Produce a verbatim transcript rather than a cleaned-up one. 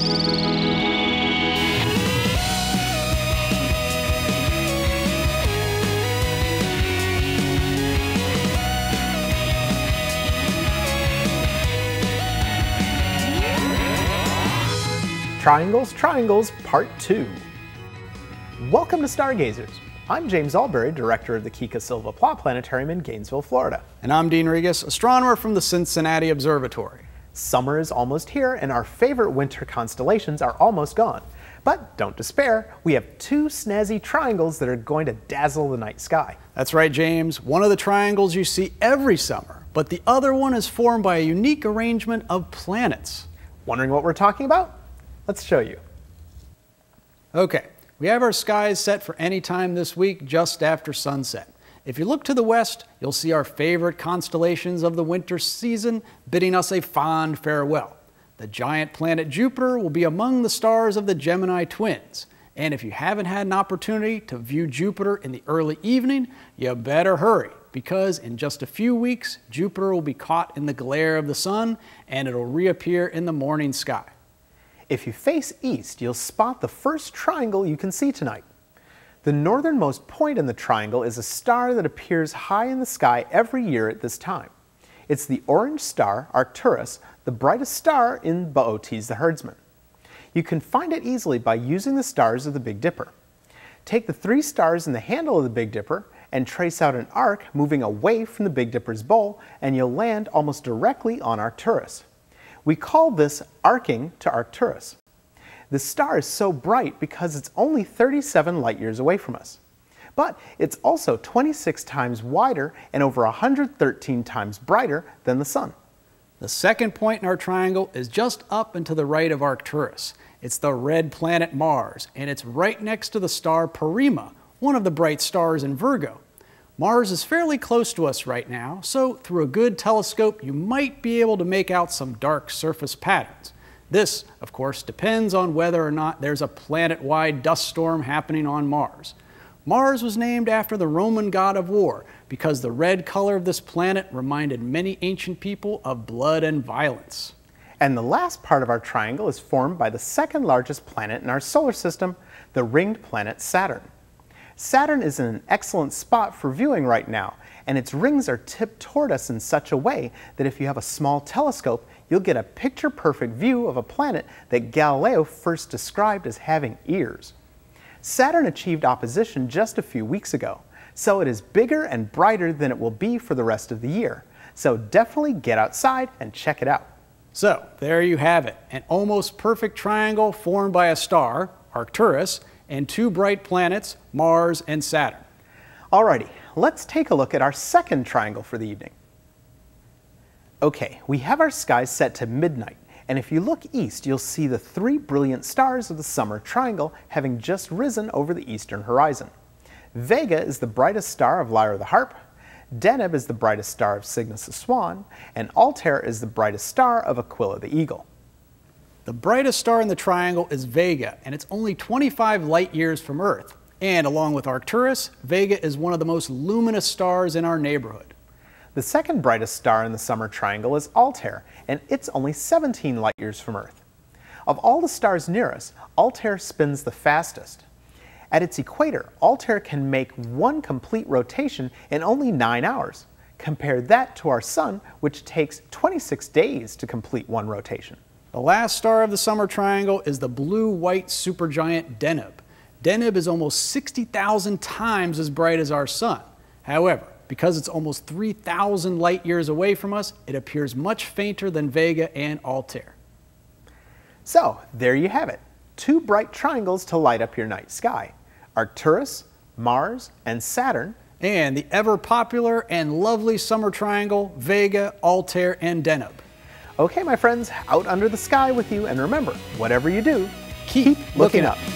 Triangles, Triangles, Part two. Welcome to Stargazers. I'm James Albury, director of the Kika Silva Plot Planetarium in Gainesville, Florida. And I'm Dean Regas, astronomer from the Cincinnati Observatory. Summer is almost here and our favorite winter constellations are almost gone. But don't despair, we have two snazzy triangles that are going to dazzle the night sky. That's right, James. One of the triangles you see every summer, but the other one is formed by a unique arrangement of planets. Wondering what we're talking about? Let's show you. Okay, we have our skies set for any time this week just after sunset. If you look to the west, you'll see our favorite constellations of the winter season bidding us a fond farewell. The giant planet Jupiter will be among the stars of the Gemini twins. And if you haven't had an opportunity to view Jupiter in the early evening, you better hurry, because in just a few weeks, Jupiter will be caught in the glare of the sun and it'll reappear in the morning sky. If you face east, you'll spot the first triangle you can see tonight. The northernmost point in the triangle is a star that appears high in the sky every year at this time. It's the orange star Arcturus, the brightest star in Boötes the Herdsman. You can find it easily by using the stars of the Big Dipper. Take the three stars in the handle of the Big Dipper and trace out an arc moving away from the Big Dipper's bowl, and you'll land almost directly on Arcturus. We call this arcing to Arcturus. The star is so bright because it's only thirty-seven light years away from us. But it's also twenty-six times wider and over one hundred thirteen times brighter than the Sun. The second point in our triangle is just up and to the right of Arcturus. It's the red planet Mars, and it's right next to the star Porrima, one of the bright stars in Virgo. Mars is fairly close to us right now, so through a good telescope you might be able to make out some dark surface patterns. This, of course, depends on whether or not there's a planet-wide dust storm happening on Mars. Mars was named after the Roman god of war because the red color of this planet reminded many ancient people of blood and violence. And the last part of our triangle is formed by the second largest planet in our solar system, the ringed planet Saturn. Saturn is in an excellent spot for viewing right now, and its rings are tipped toward us in such a way that if you have a small telescope, you'll get a picture-perfect view of a planet that Galileo first described as having ears. Saturn achieved opposition just a few weeks ago, so it is bigger and brighter than it will be for the rest of the year. So definitely get outside and check it out. So there you have it, an almost perfect triangle formed by a star, Arcturus, and two bright planets, Mars and Saturn. Alrighty, let's take a look at our second triangle for the evening. Okay, we have our skies set to midnight, and if you look east, you'll see the three brilliant stars of the summer triangle having just risen over the eastern horizon. Vega is the brightest star of Lyra the Harp, Deneb is the brightest star of Cygnus the Swan, and Altair is the brightest star of Aquila the Eagle. The brightest star in the triangle is Vega, and it's only twenty-five light years from Earth. And along with Arcturus, Vega is one of the most luminous stars in our neighborhood. The second brightest star in the summer triangle is Altair, and it's only seventeen light years from Earth. Of all the stars near us, Altair spins the fastest. At its equator, Altair can make one complete rotation in only nine hours. Compare that to our Sun, which takes twenty-six days to complete one rotation. The last star of the summer triangle is the blue-white supergiant Deneb. Deneb is almost sixty thousand times as bright as our Sun. However, because it's almost three thousand light years away from us, it appears much fainter than Vega and Altair. So, there you have it. Two bright triangles to light up your night sky. Arcturus, Mars, and Saturn. And the ever-popular and lovely summer triangle, Vega, Altair, and Deneb. Okay, my friends, out under the sky with you, and remember, whatever you do, keep, keep looking, looking up. up.